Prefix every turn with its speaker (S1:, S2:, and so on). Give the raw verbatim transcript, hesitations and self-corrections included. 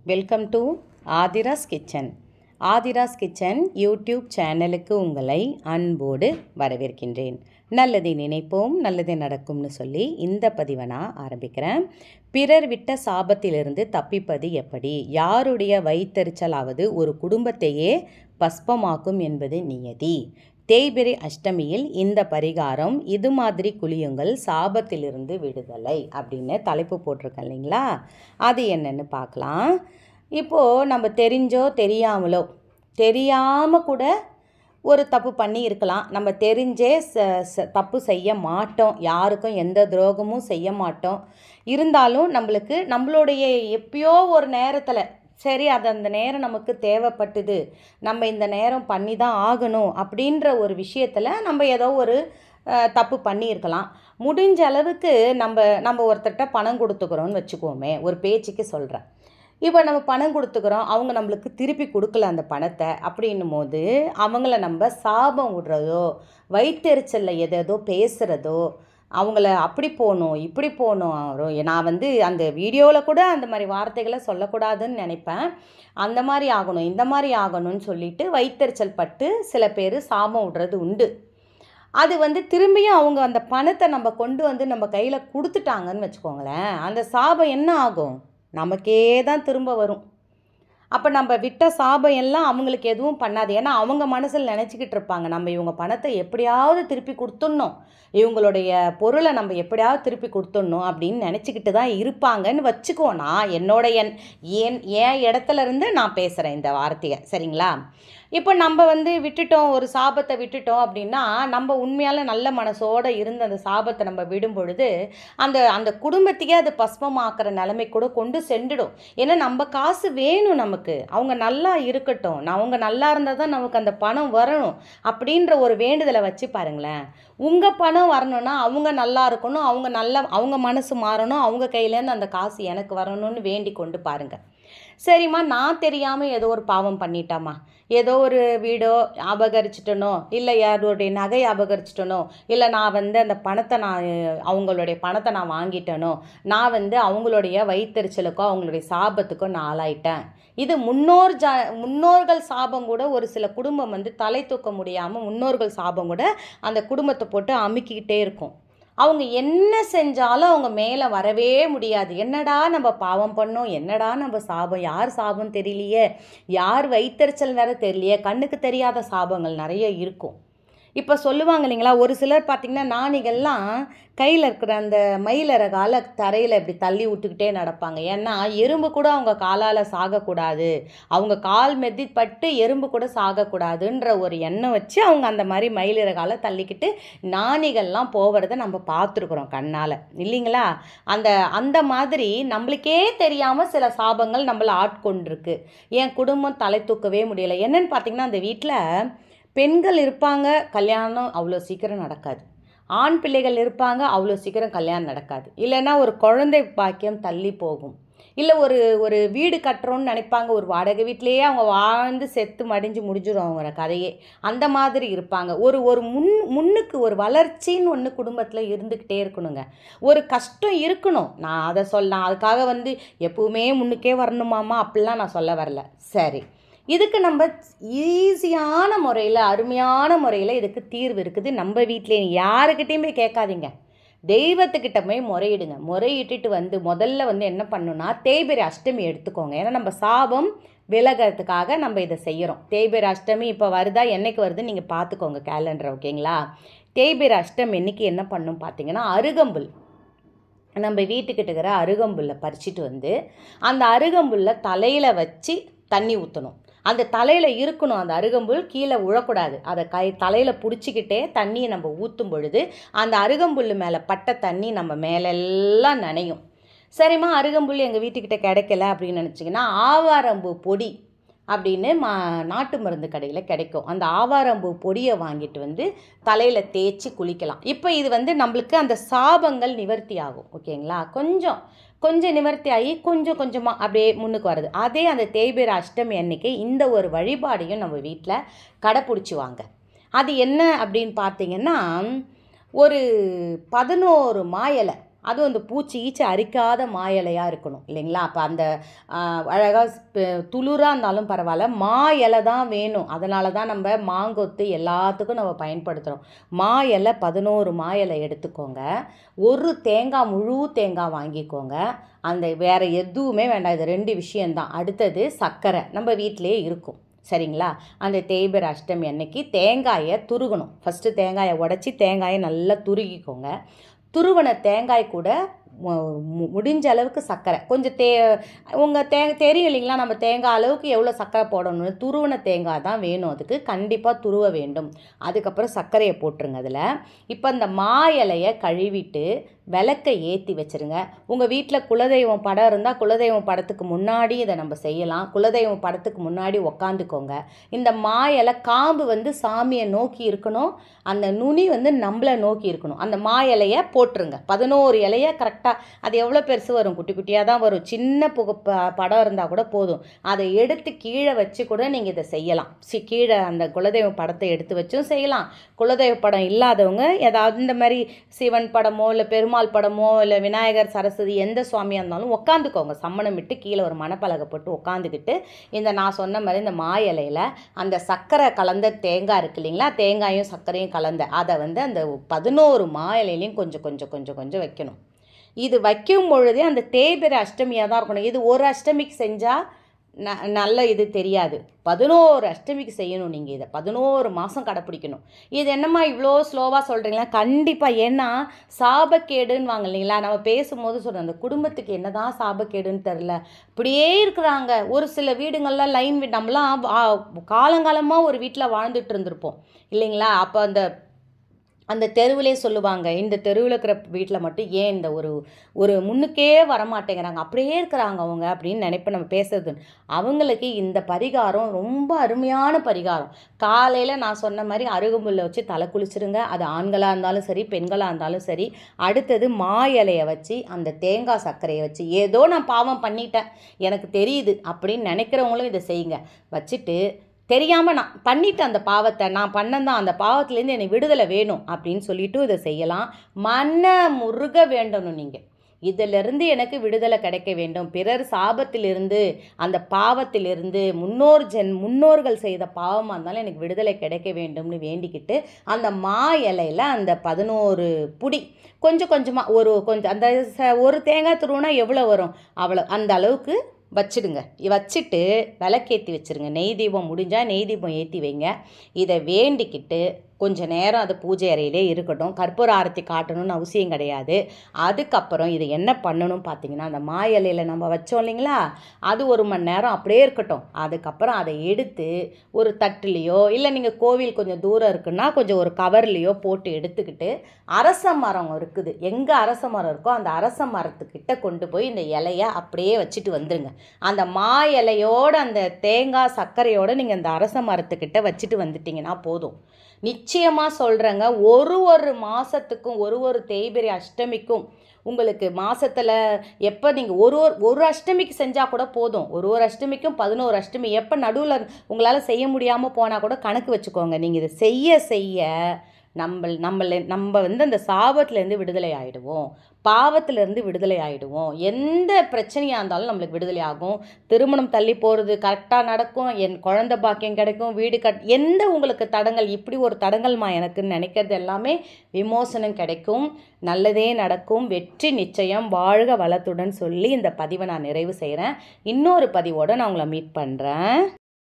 S1: Welcome to Aadhira's kitchen. Aadhira's kitchen YouTube சேனலுக்கு உங்களை அன்போடு வரவேற்கின்றேன். நல்லதை நினைப்போம், நல்லது நடக்கும்னு சொல்லி இந்த பதிவை நான் ஆரம்பிக்கிறேன். பிறர் விட்ட சாபத்திலிருந்து தப்பிப்பது எப்படி? யாருடைய வயிற்றெரிச்சலாவது ஒரு குடும்பத்தையே பஸ்பமாக்கும் என்பது நியதி. தேய்பிறை அஷ்டமியில் இந்த பரிகாரம், இது மாதிரி குளியுங்கள் சாபத்திலிருந்து விடுதலை அப்படின்னு தலைப்பு போட்டிருக்கேன் இல்லைங்களா? அது என்னன்னு பார்க்கலாம். இப்போது நம்ம தெரிஞ்சோ தெரியாமலோ, தெரியாமல் கூட ஒரு தப்பு பண்ணி இருக்கலாம். நம்ம தெரிஞ்சே ச ச தப்பு செய்ய மாட்டோம், யாருக்கும் எந்த துரோகமும் செய்ய மாட்டோம். இருந்தாலும் நம்மளுக்கு நம்மளுடைய எப்பயோ ஒரு நேரத்தில் சரி அது அந்த நேரம் நமக்கு தேவைப்பட்டுது, நம்ம இந்த நேரம் பண்ணி தான் ஆகணும் அப்படின்ற ஒரு விஷயத்தில் நம்ம ஏதோ ஒரு தப்பு பண்ணியிருக்கலாம். முடிஞ்ச அளவுக்கு நம்ம நம்ம ஒருத்தர்கிட்ட பணம் கொடுத்துக்கிறோன்னு வச்சுக்கோமே, ஒரு பேச்சுக்கு சொல்கிறேன். இப்போ நம்ம பணம் கொடுத்துக்கிறோம், அவங்க நம்மளுக்கு திருப்பி கொடுக்கல அந்த பணத்தை. அப்படின்னும் போது அவங்கள நம்ம சாபம் விடுறதோ, வயிற்றெரிச்சலில் எதேதோ பேசுகிறதோ, அவங்கள அப்படி போகணும் இப்படி போகணும், நான் வந்து அந்த வீடியோவில் கூட அந்த மாதிரி வார்த்தைகளை சொல்லக்கூடாதுன்னு நினைப்பேன். அந்த மாதிரி ஆகணும் இந்த மாதிரி ஆகணும்னு சொல்லிட்டு வயிற்றெரிச்சல் பட்டு சில பேர் சாபம் விடுறது உண்டு. அது வந்து திரும்பியும் அவங்க அந்த பணத்தை நம்ம கொண்டு வந்து நம்ம கையில் கொடுத்துட்டாங்கன்னு வச்சுக்கோங்களேன், அந்த சாபம் என்ன ஆகும்? நமக்கே தான் திரும்ப வரும். அப்போ நம்ம விட்ட சாபம் எல்லாம் அவங்களுக்கு எதுவும் பண்ணாது. ஏன்னா அவங்க மனசில் நினச்சிக்கிட்டு இருப்பாங்க, நம்ம இவங்க பணத்தை எப்படியாவது திருப்பி கொடுத்துடணும், இவங்களுடைய பொருளை நம்ம எப்படியாவது திருப்பி கொடுத்துடணும் அப்படின்னு நினச்சிக்கிட்டு தான் இருப்பாங்கன்னு வச்சுக்குவோம். நான் என்னோட என் ஏன் என் இடத்துல இருந்து நான் பேசுகிறேன் இந்த வார்த்தையை, சரிங்களா? இப்போ நம்ம வந்து விட்டுட்டோம், ஒரு சாபத்தை விட்டுட்டோம் அப்படின்னா, நம்ம உண்மையால் நல்ல மனசோடு இருந்த அந்த சாபத்தை நம்ம விடும் பொழுது அந்த அந்த குடும்பத்தையே அது பஸ்மமாக்குற நிலைமை கூட கொண்டு சென்றுடும். ஏன்னா நம்ம காசு வேணும், நமக்கு அவங்க நல்லா இருக்கட்டும், அவங்க நல்லா இருந்தால் தான் நமக்கு அந்த பணம் வரணும் அப்படின்ற ஒரு வேண்டுதலை வச்சு பாருங்களேன். உங்கள் பணம் வரணும்னா அவங்க நல்லா இருக்கணும், அவங்க நல்லா அவங்க மனசு மாறணும், அவங்க கையிலேருந்து அந்த காசு எனக்கு வரணும்னு வேண்டி கொண்டு பாருங்கள். சரிம்மா, நான் தெரியாமல் ஏதோ ஒரு பாவம் பண்ணிட்டாமா, ஏதோ ஒரு வீடோ அபகரிச்சிட்டனோ, இல்லை யாருடைய நகையை அபகரிச்சிட்டனோ, இல்லை நான் வந்து அந்த பணத்தை நான் அவங்களுடைய பணத்தை நான் வாங்கிட்டனோ, நான் வந்து அவங்களுடைய வயிற்றெரிச்சலுக்கோ அவங்களுடைய சாபத்துக்கோ நான் ஆளாயிட்டேன். இது முன்னோர் ஜ முன்னோர்கள் சாபம் கூட ஒரு சில குடும்பம் வந்து தலை தூக்க முடியாமல் முன்னோர்கள் சாபம் கூட அந்த குடும்பத்தை போட்டு அமுக்கிக்கிட்டே இருக்கும். அவங்க என்ன செஞ்சாலும் அவங்க மேலே வரவே முடியாது. என்னடா நம்ம பாவம் பண்ணோம், என்னடா நம்ம சாபம், யார் சாபம் தெரியலையே, யார் வயிற்றெரிச்சல் வேறு தெரியலையே, கண்ணுக்கு தெரியாத சாபங்கள் நிறைய இருக்கும். இப்போ சொல்லுவாங்க இல்லைங்களா, ஒரு சிலர் பார்த்திங்கன்னா நாணிகள்லாம் கையில் இருக்கிற அந்த மயிலறகால தரையில் இப்படி தள்ளி விட்டுக்கிட்டே நடப்பாங்க. ஏன்னா எறும்பு கூட அவங்க காலால் சாகக்கூடாது, அவங்க கால் மெதிப்பட்டு எறும்பு கூட சாகக்கூடாதுன்ற ஒரு எண்ணம் வச்சு அவங்க அந்த மாதிரி மயிலிறகால தள்ளிக்கிட்டு நாணிகள்லாம் போகிறத நம்ம பார்த்துருக்குறோம் கண்ணால், இல்லைங்களா? அந்த அந்த மாதிரி நம்மளுக்கே தெரியாமல் சில சாபங்கள் நம்மளை ஆட்கொண்டிருக்கு. என் குடும்பம் தலை தூக்கவே முடியலை. என்னன்னு பார்த்திங்கன்னா, அந்த வீட்டில் பெண்கள் இருப்பாங்க, கல்யாணம் அவ்வளோ சீக்கிரம் நடக்காது. ஆண் பிள்ளைகள் இருப்பாங்க, அவ்வளோ சீக்கிரம் கல்யாணம் நடக்காது. இல்லைன்னா ஒரு குழந்தை பாக்கியம் தள்ளி போகும். இல்லை ஒரு ஒரு வீடு கட்டுறோன்னு நினைப்பாங்க, ஒரு வாடகை வீட்டிலேயே அவங்க வாழ்ந்து செத்து மடிஞ்சு முடிஞ்சிடும் அவங்க கதையே. அந்த மாதிரி இருப்பாங்க. ஒரு ஒரு முன் முன்னுக்கு ஒரு வளர்ச்சின்னு ஒன்று குடும்பத்தில் இருந்துக்கிட்டே இருக்கணுங்க. ஒரு கஷ்டம் இருக்கணும், நான் அதை சொல்லலாம். அதுக்காக வந்து எப்பவுமே முன்னுக்கே வரணுமாமா அப்படிலாம் நான் சொல்ல வரல. சரி, இதுக்கு நம்ம ஈஸியான முறையில் அருமையான முறையில் இதுக்கு தீர்வு இருக்குது. நம்ம வீட்டிலே யாருக்கிட்டேயுமே கேட்காதீங்க, தெய்வத்துக்கிட்ட போய் முறையிடுங்க. முறையிட்டுட்டு வந்து முதல்ல வந்து என்ன பண்ணணும்னா, தேய்பிறை அஷ்டமி எடுத்துக்கோங்க. ஏன்னா நம்ம சாபம் விலகிறதுக்காக நம்ம இதை செய்கிறோம். தேய்பிறை அஷ்டமி இப்போ வருதா, என்னைக்கு வருதுன்னு நீங்கள் பார்த்துக்கோங்க கேலண்டர், ஓகேங்களா? தேய்பிறை அஷ்டமி என்னைக்கு என்ன பண்ணணும் பார்த்தீங்கன்னா, அருகம்புல், நம்ம வீட்டுக்கிட்ட இருக்கிற அருகம்புல்லை பறிச்சிட்டு வந்து அந்த அருகம்புல்லை தலையில் வச்சு தண்ணி ஊற்றணும். அந்த தலையில் இருக்கணும் அந்த அருகம்புல், கீழே உழக்கூடாது. அதை கை தலையில் பிடிச்சிக்கிட்டே தண்ணியை நம்ம ஊற்றும் பொழுது அந்த அருகம்புல் மேலே பட்ட தண்ணி நம்ம மேலெல்லாம் நனையும். சரிம்மா, அருகம்புல் எங்கள் வீட்டுக்கிட்ட கிடைக்கல அப்படின்னு நினச்சிங்கன்னா, ஆவாரம்பூ பொடி அப்படின்னு மா நாட்டு மருந்து கடையில் கிடைக்கும். அந்த ஆவாரம்பூ பொடியை வாங்கிட்டு வந்து தலையில் தேய்ச்சி குளிக்கலாம். இப்போ இது வந்து நம்மளுக்கு அந்த சாபங்கள் நிவர்த்தி ஆகும், ஓகேங்களா? கொஞ்சம் கொஞ்சம் நிவர்த்தி ஆகி கொஞ்சம் கொஞ்சமாக அப்படியே முன்னுக்கு வருது. அதே அந்த தேய்பிறை அஷ்டமி அன்னைக்கு இந்த ஒரு வழிபாடையும் நம்ம வீட்டில் கடைப்பிடிச்சிவாங்க. அது என்ன அப்படின்னு பார்த்தீங்கன்னா, ஒரு பதினோரு மா இலை, அதுவும் அந்த பூச்சி ஈச்சி அரிக்காத மா இலையாக இருக்கணும் இல்லைங்களா. அப்போ அந்த அழகாக துளிராக இருந்தாலும் பரவாயில்ல, மா இலை தான் வேணும். அதனால தான் நம்ம மாங்கொத்து எல்லாத்துக்கும் நம்ம பயன்படுத்துகிறோம். மா இலை பதினோரு மா இலை எடுத்துக்கோங்க. ஒரு தேங்காய், முழு தேங்காய் வாங்கிக்கோங்க. அந்த வேறு எதுவுமே வேண்டாம், இது ரெண்டு விஷயந்தான். அடுத்தது சர்க்கரை நம்ம வீட்டிலே இருக்கும் சரிங்களா. அந்த தேய்பிறை அஷ்டமி அன்னைக்கு தேங்காயை துருகணும். ஃபஸ்ட்டு தேங்காயை உடச்சி தேங்காயை நல்லா துருகிக்கோங்க. துருவன தேங்காய் கூட முடிஞ்ச அளவுக்கு சர்க்கரை கொஞ்சம் தே உங்கள் தே தெரியும் இல்லைங்களா, நம்ம தேங்காய் அளவுக்கு எவ்வளோ சர்க்கரை போடணும்னு. துருவன தேங்காய் தான் வேணும், அதுக்கு கண்டிப்பாக துருவ வேண்டும். அதுக்கப்புறம் சர்க்கரையை போட்டுருங்க அதில். இப்போ அந்த மா இலையை கழுவிட்டு விளக்கை ஏற்றி வச்சுருங்க. உங்கள் வீட்டில் குலதெய்வம் படம் இருந்தால் குலதெய்வம் படத்துக்கு முன்னாடி இதை நம்ம செய்யலாம். குலதெய்வம் படத்துக்கு முன்னாடி உக்காந்துக்கோங்க. இந்த மா இலை காம்பு வந்து சாமியை நோக்கி இருக்கணும், அந்த நுனி வந்து நம்மளை நோக்கி இருக்கணும். அந்த மா இலையை போட்டுருங்க. பதினோரு இலையை கரெக்டாக, அது எவ்வளோ பெருசு வரும், குட்டி குட்டியாக தான் வரும். சின்ன புக படம் இருந்தால் கூட போதும். அதை எடுத்து கீழே வச்சு கூட நீங்கள் இதை செய்யலாம். சி கீழே அந்த குலதெய்வம் படத்தை எடுத்து வச்சும் செய்யலாம். குலதெய்வ படம் இல்லாதவங்க ஏதாவது இந்த மாதிரி சிவன் படமோ இல்லை பெருமாள் படமோ இல்லை விநாயகர், சரஸ்வதி, எந்த சுவாமியாக இருந்தாலும் உட்காந்துக்கோங்க. சம்மணம் விட்டு கீழே ஒரு மணப்பலகை போட்டு உட்காந்துக்கிட்டு இந்த நான் சொன்ன மாதிரி இந்த மா இலையில் அந்த சர்க்கரை கலந்த தேங்காய் இருக்கு இல்லைங்களா, தேங்காயும் சர்க்கரையும் கலந்த அதை வந்து அந்த பதினோரு மா இலையிலையும் கொஞ்சம் கொஞ்சம் கொஞ்சம் கொஞ்சம் வைக்கணும். இது வைக்கும் பொழுதே அந்த தேய்பிறை அஷ்டமியாக தான் இருக்கணும். இது ஒரு அஷ்டமிக்கு செஞ்சால் ந நல்ல இது தெரியாது. பதினோரு அஷ்டமிக்கு செய்யணும். நீங்கள் இதை பதினோரு மாதம் கடைப்பிடிக்கணும். இது என்னம்மா இவ்வளோ ஸ்லோவாக சொல்கிறீங்களா? கண்டிப்பாக. ஏன்னா சாபக்கேடுன்னு வாங்க இல்லைங்களா, நம்ம பேசும்போது சொல்கிறோம் அந்த குடும்பத்துக்கு என்ன தான் சாபக்கேடுன்னு தெரில, இப்படியே இருக்கிறாங்க. ஒரு சில வீடுங்களில் லைன் வீடு, நம்மளாம் காலங்காலமாக ஒரு வீட்டில் வாழ்ந்துட்டு இருந்திருப்போம் இல்லைங்களா. அப்போ அந்த அந்த தெருவிலே சொல்லுவாங்க, இந்த தெருவில் இருக்கிற வீட்டில் மட்டும் ஏன் இந்த ஒரு ஒரு முன்னுக்கே வரமாட்டேங்கிறாங்க, அப்படியே இருக்கிறாங்க அவங்க அப்படின்னு நினைப்ப நம்ம பேசுறது. அவங்களுக்கு இந்த பரிகாரம் ரொம்ப அருமையான பரிகாரம். காலையில் நான் சொன்ன மாதிரி அருகம்புல்லை வச்சு தலை குளிச்சுருங்க. அது ஆண்களாக இருந்தாலும் சரி, பெண்களாக இருந்தாலும் சரி. அடுத்தது மா இலையை வச்சு அந்த தேங்காய் சர்க்கரையை வச்சு, ஏதோ நான் பாவம் பண்ணிட்டேன் எனக்கு தெரியுது அப்படின்னு நினைக்கிறவங்களும் இதை செய்யுங்க. வச்சுட்டு தெரியாமல் நான் பண்ணிவிட்டு அந்த பாவத்தை நான் பண்ணந்தான், அந்த பாவத்துலேருந்து எனக்கு விடுதலை வேணும் அப்படின்னு சொல்லிவிட்டு இதை செய்யலாம். மன முருக வேண்டணும். நீங்கள் இதிலிருந்து எனக்கு விடுதலை கிடைக்க வேண்டும், பிறர் சாபத்திலிருந்து அந்த பாவத்திலிருந்து முன்னோர் ஜென் முன்னோர்கள் செய்த பாவமாக இருந்தாலும் எனக்கு விடுதலை கிடைக்க வேண்டும்னு வேண்டிக்கிட்டு அந்த மா இலையில் அந்த பதினோரு புடி கொஞ்சம் கொஞ்சமாக ஒரு கொஞ்சம் அந்த ஒரு தேங்காய் துருவுனா எவ்வளோ வரும் அவ்வளோ அந்த அளவுக்கு வச்சுடுங்க. வச்சுட்டு விளக்கேற்றி வச்சுருங்க. நெய் தீபம் முடிஞ்சால் நெய் தீபம் ஏற்றி வைங்க. இதை வேண்டிக்கிட்டு கொஞ்சம் நேரம் அது பூஜை அறையிலே இருக்கட்டும். கற்பூர ஆரத்தி காட்டணும்னு அவசியம் கிடையாது. அதுக்கப்புறம் இதை என்ன பண்ணணும் பார்த்தீங்கன்னா, அந்த மா இலையில் நம்ம வச்சோம் இல்லைங்களா, அது ஒரு மணி நேரம் அப்படியே இருக்கட்டும். அதுக்கப்புறம் அதை எடுத்து ஒரு தட்டுலேயோ இல்லை நீங்கள் கோவில் கொஞ்சம் தூரம் இருக்குன்னா கொஞ்சம் ஒரு கவர்லேயோ போட்டு எடுத்துக்கிட்டு, அரச மரம் இருக்குது, எங்கே அரச மரம் இருக்கோ அந்த அரச மரத்துக்கிட்ட கொண்டு போய் இந்த இலையை அப்படியே வச்சுட்டு வந்துடுங்க. அந்த மா இலையோடு அந்த தேங்காய் சர்க்கரையோடு நீங்கள் அந்த அரச மரத்துக்கிட்ட வச்சுட்டு வந்துட்டிங்கன்னா போதும். நிச்சயமாக சொல்கிறேங்க, ஒரு ஒரு மாதத்துக்கும் ஒரு ஒரு தேய்பிறை அஷ்டமிக்கும் உங்களுக்கு மாதத்தில் எப்போ நீங்கள் ஒரு ஒரு ஒரு அஷ்டமிக்கு செஞ்சால் கூட போதும். ஒரு ஒரு அஷ்டமிக்கும் பதினோரு அஷ்டமி எப்போ நடுவில் உங்களால் செய்ய முடியாமல் போனால் கூட கணக்கு வச்சுக்கோங்க. நீங்கள் இதை செய்ய செய்ய நம்ம நம்மள நம்ம வந்து அந்த சாபத்துலேருந்து விடுதலை ஆகிடுவோம், பாவத்திலேருந்து விடுதலை ஆகிடுவோம். எந்த பிரச்சனையாக இருந்தாலும் நம்மளுக்கு விடுதலை ஆகும். திருமணம் தள்ளி போகிறது கரெக்டாக நடக்கும், என் குழந்தை பாக்கியம் கிடைக்கும், வீடு கட் எந்த உங்களுக்கு தடங்கள் இப்படி ஒரு தடங்கள்மா எனக்குன்னு நினைக்கிறது எல்லாமே விமோசனம் கிடைக்கும், நல்லதே நடக்கும், வெற்றி நிச்சயம், வாழ்க வளத்துடன் சொல்லி இந்த பதிவை நான் நிறைவு செய்கிறேன். இன்னொரு பதிவோடு நான் உங்களை மீட் பண்ணுறேன்.